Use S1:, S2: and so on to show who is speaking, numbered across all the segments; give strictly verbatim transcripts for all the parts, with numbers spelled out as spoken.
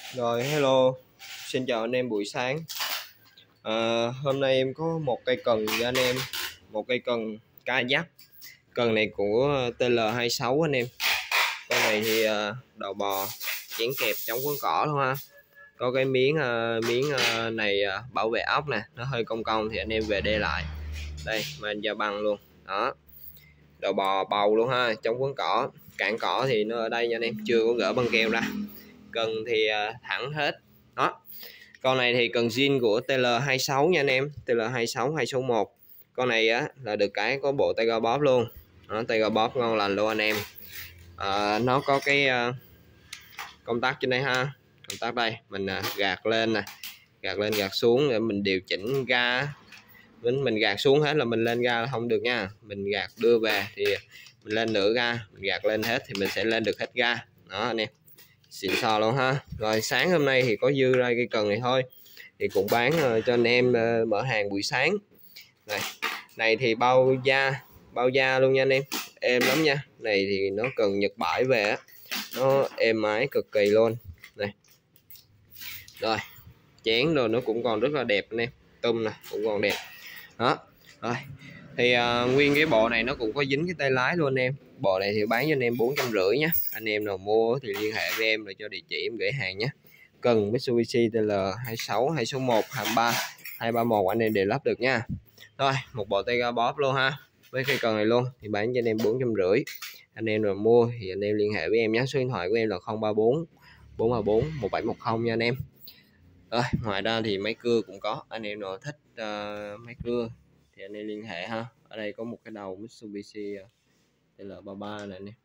S1: Rồi hello, xin chào anh em buổi sáng. à, Hôm nay em có một cây cần cho anh em, một cây cần kayak. Cần này của T L hai sáu anh em. Con này thì đầu bò chén kẹp chống quấn cỏ luôn ha. Có cái miếng miếng này bảo vệ ốc nè, nó hơi cong cong thì anh em về đê lại. Đây mà anh ra băng luôn đó, đầu bò bầu luôn ha, chống quấn cỏ. Cản cỏ thì nó ở đây nha anh em, chưa có gỡ băng keo ra. Cần thì thẳng hết đó. Con này thì cần zin của T L hai sáu nha anh em, T L hai sáu hai sáu một. Con này á là được cái có bộ tay ga bóp luôn đó, tay ga bóp ngon lành luôn anh em. à, nó có cái uh, công tắc trên đây ha, công tắc đây mình uh, gạt lên nè, gạt lên gạt xuống để mình điều chỉnh ga. Mình mình gạt xuống hết là mình lên ga là không được nha, mình gạt đưa về thì mình lên nửa ga, mình gạt lên hết thì mình sẽ lên được hết ga đó anh em, xịn sò luôn ha. Rồi sáng hôm nay thì có dư ra cây cần này thôi thì cũng bán uh, cho anh em uh, mở hàng buổi sáng. Này này thì bao da, bao da luôn nha anh em, êm lắm nha. Này thì nó cần Nhật bãi về á, nó êm ái cực kỳ luôn này. Rồi chén rồi nó cũng còn rất là đẹp anh em, tum nè cũng còn đẹp đó. Rồi thì uh, nguyên cái bộ này nó cũng có dính cái tay lái luôn anh em. Bộ này thì bán cho anh em bốn trăm rưỡi nhé. Anh em nào mua thì liên hệ với em rồi cho địa chỉ em gửi hàng nhé. Cần Mitsubishi T L hai sáu hai sáu một hai ba hai ba một anh em đều lắp được nha. Rồi một bộ tay ga bóp luôn ha, với cây cần này luôn thì bán cho anh em bốn trăm rưỡi. Anh em nào mua thì anh em liên hệ với em nhé. Số điện thoại của em là không ba bốn bốn ba bốn một bảy một không nha anh em. Rồi ngoài ra thì máy cưa cũng có, anh em nào thích uh, máy cưa thì anh em liên hệ ha. Ở đây có một cái đầu Mitsubishi T L ba ba này anh em,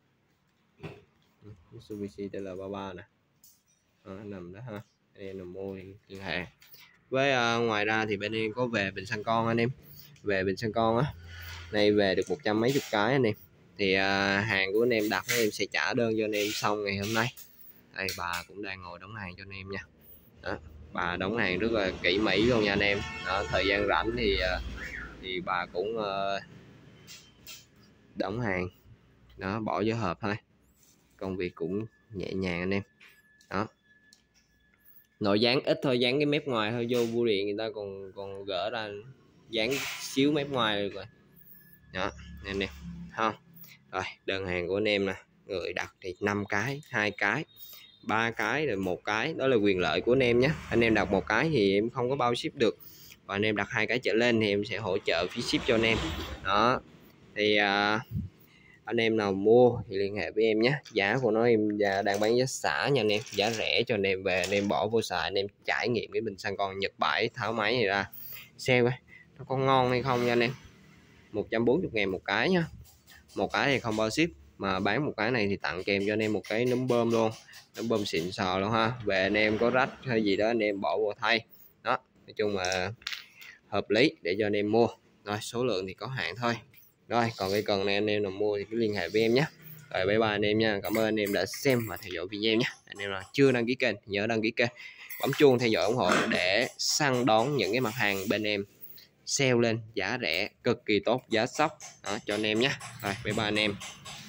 S1: Mitsubishi T L ba ba nè đó, nằm đó ha. Anh em nào mua thì liên hệ. Với uh, ngoài ra thì bên em có về bình xăng con anh em, về bình xăng con á, này về được một trăm mấy chục cái anh em. Thì uh, hàng của anh em đặt em sẽ trả đơn cho anh em xong ngày hôm nay. Đây bà cũng đang ngồi đóng hàng cho anh em nha đó. Bà đóng hàng rất là kỹ mỹ luôn nha anh em đó. Thời gian rảnh thì uh, thì bà cũng uh, đóng hàng đó, bỏ vô hộp thôi, công việc cũng nhẹ nhàng anh em đó. Nội dán ít thôi, dán cái mép ngoài thôi, vô bưu điện người ta còn còn gỡ ra dán xíu mép ngoài rồi đó anh em không. Rồi đơn hàng của anh em nè, người đặt thì năm cái, hai cái, ba cái rồi một cái, đó là quyền lợi của anh em nhé. Anh em đặt một cái thì em không có bao ship được, và anh em đặt hai cái trở lên thì em sẽ hỗ trợ phí ship cho anh em đó. Thì à, anh em nào mua thì liên hệ với em nhé. Giá của nó em đang bán giá xả nha anh em, giá rẻ cho anh em về anh em bỏ vô xài, anh em trải nghiệm cái bình xăng con Nhật bãi tháo máy này ra xem nó có ngon hay không nha anh em. Một trăm bốn mươi ngàn một cái nhá, một cái thì không bao ship, mà bán một cái này thì tặng kèm cho anh em một cái nấm bơm luôn, nấm bơm xịn sò luôn ha. Về anh em có rách hay gì đó anh em bỏ vô thay đó, nói chung là hợp lý để cho anh em mua. Rồi số lượng thì có hạn thôi. Rồi còn cái cần này anh em nào mua thì cứ liên hệ với em nhé. Rồi bye bye anh em nha, cảm ơn anh em đã xem và theo dõi video nhé. Anh em nào chưa đăng ký kênh nhớ đăng ký kênh, bấm chuông theo dõi ủng hộ để săn đón những cái mặt hàng bên em sale lên giá rẻ cực kỳ tốt, giá sốc đó cho anh em nhé. Rồi bye bye anh em.